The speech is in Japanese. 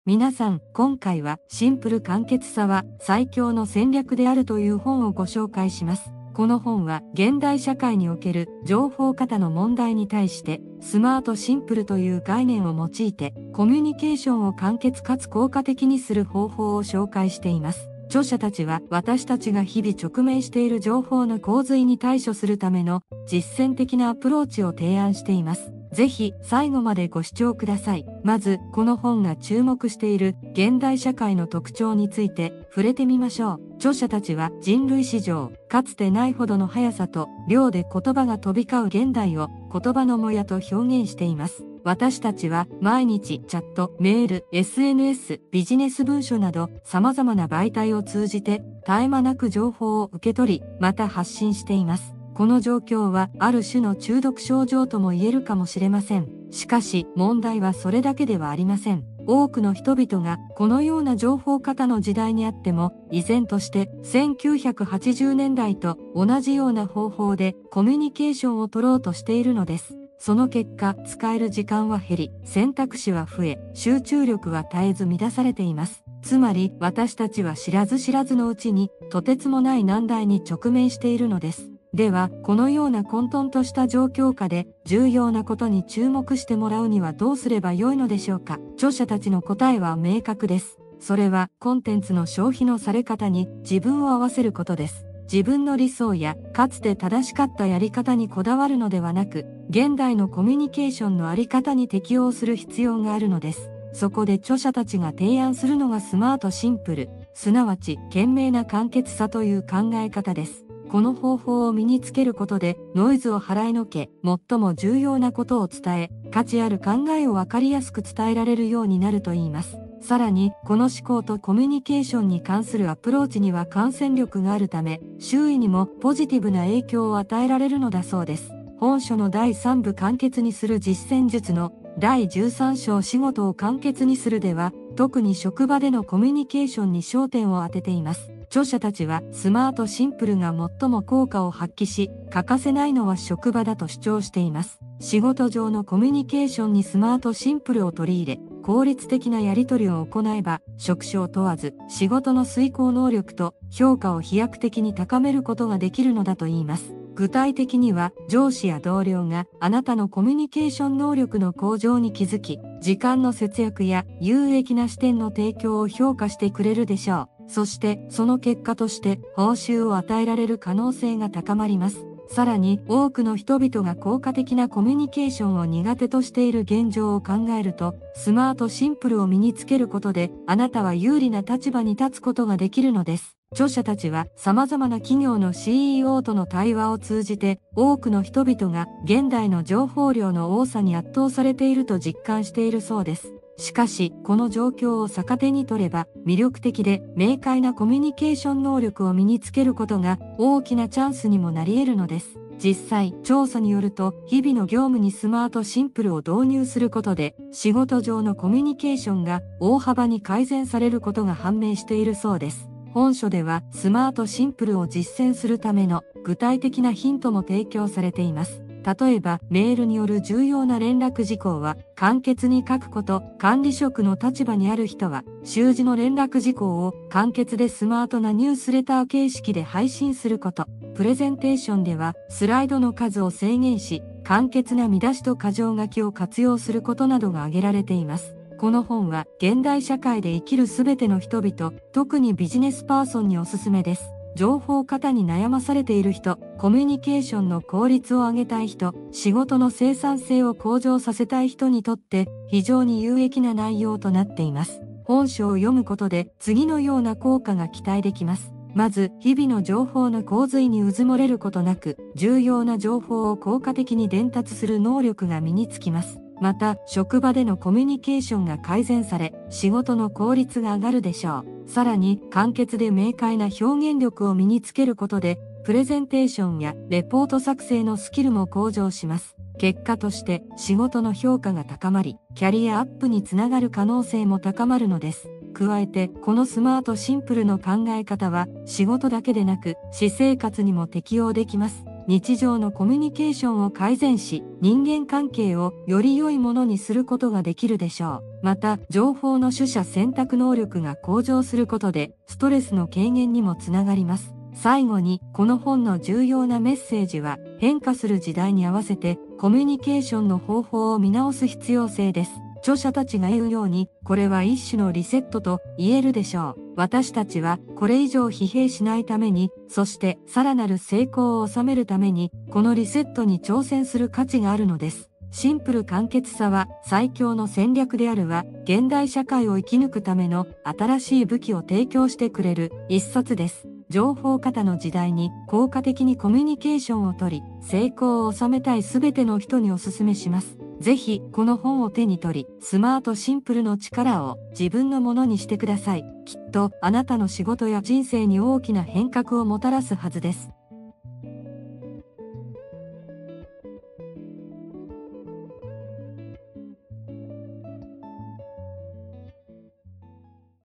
皆さん、今回はシンプル簡潔さは最強の戦略であるという本をご紹介します。この本は現代社会における情報過多の問題に対してスマートシンプルという概念を用いてコミュニケーションを簡潔かつ効果的にする方法を紹介しています。著者たちは私たちが日々直面している情報の洪水に対処するための実践的なアプローチを提案しています。ぜひ最後までご視聴ください。まず、この本が注目している現代社会の特徴について触れてみましょう。著者たちは人類史上、かつてないほどの速さと量で言葉が飛び交う現代を言葉のもやと表現しています。私たちは毎日チャット、メール、SNS、ビジネス文書など様々な媒体を通じて絶え間なく情報を受け取り、また発信しています。この状況はある種の中毒症状とも言えるかもしれません。しかし問題はそれだけではありません。多くの人々がこのような情報過多の時代にあっても依然として1980年代と同じような方法でコミュニケーションを取ろうとしているのです。その結果、使える時間は減り、選択肢は増え、集中力は絶えず乱されています。つまり私たちは知らず知らずのうちにとてつもない難題に直面しているのです。では、このような混沌とした状況下で重要なことに注目してもらうにはどうすればよいのでしょうか。著者たちの答えは明確です。それはコンテンツの消費のされ方に自分を合わせることです。自分の理想やかつて正しかったやり方にこだわるのではなく、現代のコミュニケーションのあり方に適応する必要があるのです。そこで著者たちが提案するのがスマートシンプル、すなわち賢明な簡潔さという考え方です。この方法を身につけることでノイズを払いのけ、最も重要なことを伝え、価値ある考えをわかりやすく伝えられるようになるといいます。さらに、この思考とコミュニケーションに関するアプローチには感染力があるため、周囲にもポジティブな影響を与えられるのだそうです。本書の第3部簡潔にする実践術の第13章仕事を簡潔にするでは、特に職場でのコミュニケーションに焦点を当てています。著者たちはスマートシンプルが最も効果を発揮し、欠かせないのは職場だと主張しています。仕事上のコミュニケーションにスマートシンプルを取り入れ、効率的なやり取りを行えば、職種を問わず、仕事の遂行能力と評価を飛躍的に高めることができるのだといいます。具体的には、上司や同僚があなたのコミュニケーション能力の向上に気づき、時間の節約や有益な視点の提供を評価してくれるでしょう。そして、その結果として報酬を与えられる可能性が高まります。さらに、多くの人々が効果的なコミュニケーションを苦手としている現状を考えると、スマートシンプルを身につけることで、あなたは有利な立場に立つことができるのです。著者たちは様々な企業の CEO との対話を通じて、多くの人々が現代の情報量の多さに圧倒されていると実感しているそうです。しかし、この状況を逆手に取れば、魅力的で明快なコミュニケーション能力を身につけることが大きなチャンスにもなり得るのです。実際、調査によると、日々の業務にスマートシンプルを導入することで、仕事上のコミュニケーションが大幅に改善されることが判明しているそうです。本書では、スマートシンプルを実践するための具体的なヒントも提供されています。例えば、メールによる重要な連絡事項は、簡潔に書くこと、管理職の立場にある人は、習字の連絡事項を簡潔でスマートなニュースレター形式で配信すること、プレゼンテーションでは、スライドの数を制限し、簡潔な見出しと箇条書きを活用することなどが挙げられています。この本は、現代社会で生きるすべての人々、特にビジネスパーソンにおすすめです。情報過多に悩まされている人、コミュニケーションの効率を上げたい人、仕事の生産性を向上させたい人にとって非常に有益な内容となっています。本書を読むことで次のような効果が期待できます。まず、日々の情報の洪水にうずもれることなく、重要な情報を効果的に伝達する能力が身につきます。また、職場でのコミュニケーションが改善され、仕事の効率が上がるでしょう。さらに、簡潔で明快な表現力を身につけることで、プレゼンテーションやレポート作成のスキルも向上します。結果として、仕事の評価が高まり、キャリアアップにつながる可能性も高まるのです。加えて、このスマートシンプルの考え方は、仕事だけでなく、私生活にも適用できます。 日常のコミュニケーションを改善し、人間関係をより良いものにすることができるでしょう。また、情報の取捨選択能力が向上することで、ストレスの軽減にもつながります。最後に、この本の重要なメッセージは、変化する時代に合わせて、コミュニケーションの方法を見直す必要性です。著者たちが言うように、これは一種のリセットと言えるでしょう。私たちはこれ以上疲弊しないために、そしてさらなる成功を収めるために、このリセットに挑戦する価値があるのです。シンプル簡潔さは最強の戦略であるは、現代社会を生き抜くための新しい武器を提供してくれる一冊です。情報過多の時代に効果的にコミュニケーションをとり、成功を収めたいすべての人にお勧めします。ぜひ、この本を手に取り、スマートシンプルの力を自分のものにしてください。きっと、あなたの仕事や人生に大きな変革をもたらすはずです。